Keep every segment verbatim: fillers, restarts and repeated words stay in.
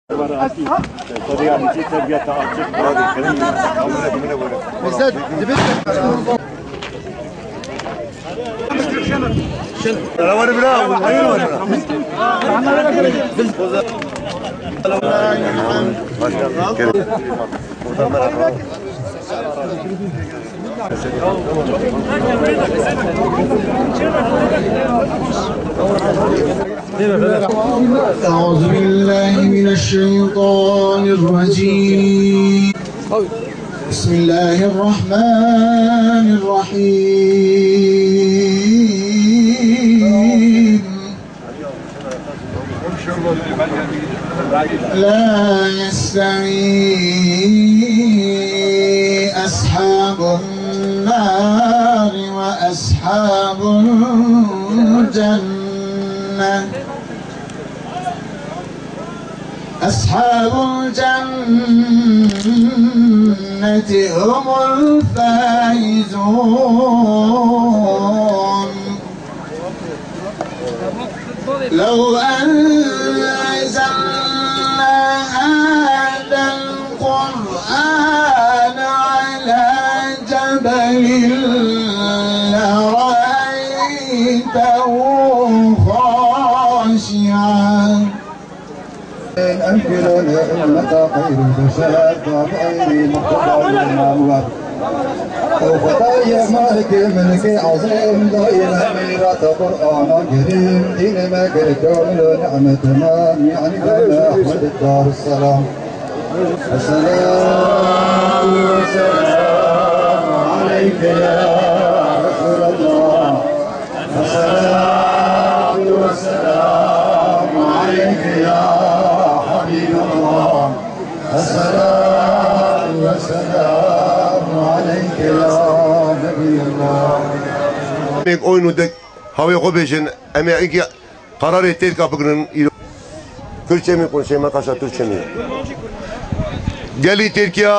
أعوذ بالله من الشيطان الرجيم. بسم الله الرحمن الرحيم. لا يستوي أصحاب النار وأصحاب الجنة أصحاب الجنة هم الفائزون. لو أنزلنا هذا القرآن على جبل لرأيته خاشعا أنكر إنك خير البشر غير مقتضى المعلومات أو فتايا مالك ملك عظيم دائما ميراث قرآن كريم دين ما كامل نعمة تمام يعني لنا أحمد الدار السلام. السلام والسلام عليك يا رسول الله. الصلاة والسلام عليك يا حبيب الله. الصلاة والسلام عليك يا نبي الله. Mek oyunu havaya koyuşun emeği karar ettiği kapıkının Türkçe mi konuşayım arkadaşlar Türkçe mi? Geli Türkiye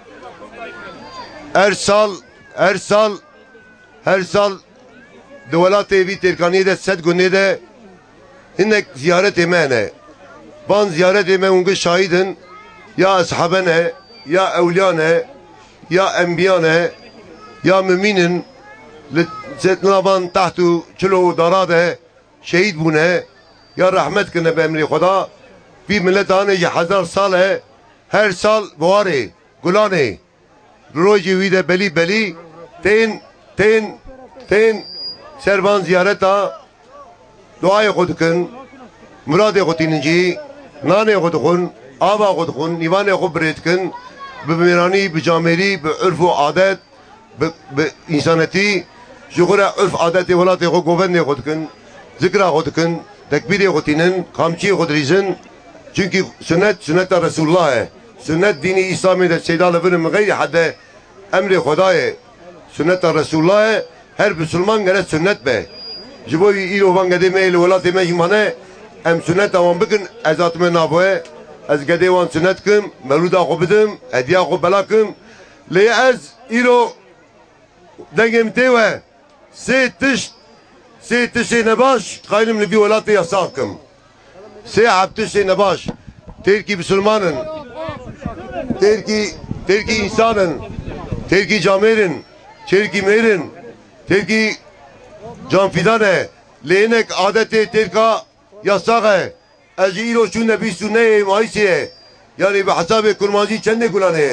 her sal her sal her sal Devlet evi Türkiye'de set günde hinnek ziyaret emene. Ban ziyaret eme ungu şahidin ya ashabene ya evliyane ya enbiyane ya müminin zetnaban tahtu çilo darade şehit bune ya rahmet kine be emri Khuda bir milletane ye hazar sale her sal buare gulane roji vide beli beli ten ten ten serban ziyareta duaya kudkun murade kutinci nane kudkun aba kudkun nivane kubretkin bmirani bicameri beurfu adet be insaneti şukura urf adeti velati ko govenne kudkun zikra kudkun tekbiri kutinin kamçi kudrizin çünkü sünnet sünnet Resulullah sünnet dini İslam'da seydalevinin gayri hadde emri Khuda'ya sünnet Resulullah her Müslüman gene sünnet be jibo ilo van gade me velati me imane em sünnet avan bugün ezatme navoye ez gade wan sünnet kim mevluda kubidim hediye kubelakim le ez ilo dengem tewe se tiş se tişe nebaş kaylim li bir velati yasakim se abtişe nebaş terki Müslümanın terki terki insanın terki camerin terki merin terki canfidane lenek adeti terka yasak ازیلو چون نبی سنه مایسیه یعنی به حساب کرمانجی چنده گلانه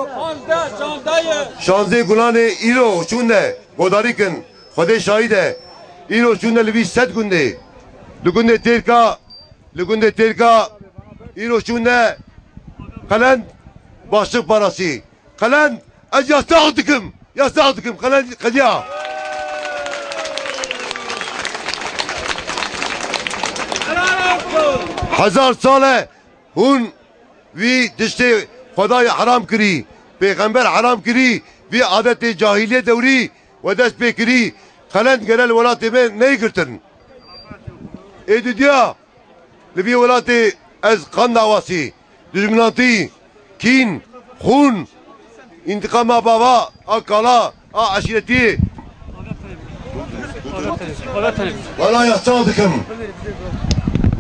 شانزده گلانه ایلو چونه گوداری کن خود شاهده ایلو چونه لبی ست گنده لگنده ترکا لگنده ترکا ایلو چونه قلند başlık parası قلند از yasak dıkım yasak dıkım قلند قدیا हजार साल hun vi dişte Khuda'yı haram kiri, peygamber haram kiri, vi adeti cahiliye devri ve dest pekiri, kalend genel velatime neyi kırtın? Edi diya, vi velati ez kan davası, düşmanatı, kin, hun, intikama baba, akala, a aşireti. Valla yasadıkım.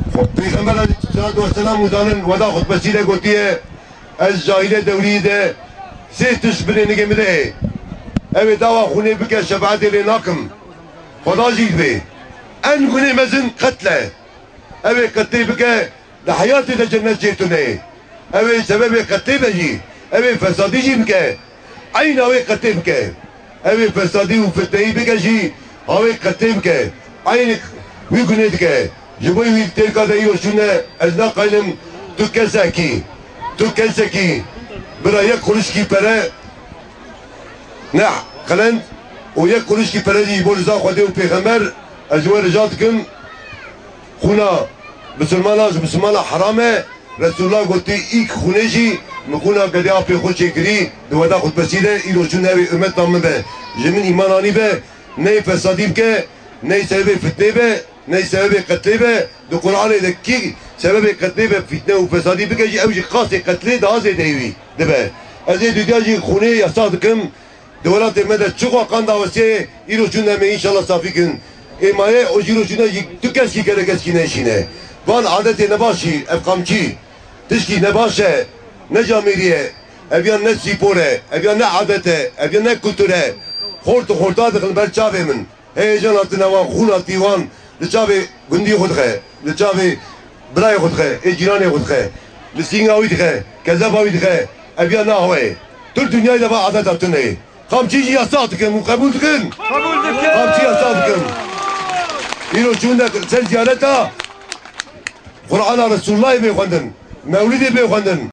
پیغمبر علیه السلام وزانن ودا خطبتی ده گوتیه از جاهل دوری ده سه تش بنه نگمده اوه داوا خونه بکه شفاعت لی ناکم خدا جید بی ان گونه مزن قتله اوه قتله بکه ده حیات ده جنت جیتونه اوه سبب قتله بجی اوه فسادی جی بکه این اوه قتله بکه اوه فسادی و فتنهی بکه جی اوه قتله بکه این وی گونه دکه جبوی وی تلکا ده ایو شونه از ناقلم تو کسه کی تو کسه کی برای یک خلوش کی پره نه خلند و یک خلوش کی پره دی بول زا خواده و پیغمبر از جوه رجات کن خونا مسلمان از مسلمان حرامه رسول الله گوتی ایک خونه جی مخونا گده آپی خود چکری دودا خود پسیده ای روشون نوی امت نامه به جمین ایمانانی به نه فسادی که نه سبب فتنه به نه سبب قتله به دو قرآن ده کی سبب قتله به فتنه و فسادی بکه جی اوجی خاص قتله ده آزه دیوی ده به از این دنیا جی خونه یاساد کم دولت مده چوکا قان داوسیه ای روشون نمه انشالله صافی کن ایمایه او جی روشون نجی تو کس کی کره کس کی نشینه وان عادت نباشی افقامچی تشکی نباشه نه جامیریه اویان نه سیپوره اویان نه عادته اویان نه کلتوره خورت و خورتا دخل بر چاوه من هیجان آتی نوان خون آتی وان لچاوه گندی خود خه لچاوه برای خود خه ای جیران خود خه لسینگ آوی دخه کذب آوی دخه اویان نه هوه تر دنیای دفع عادت آتونه خامچی جی یاسات کن و قبول کن خامچی یاسات کن اینو چون سر زیارتا قرآن رسول الله بخوندن مولدی بخوندن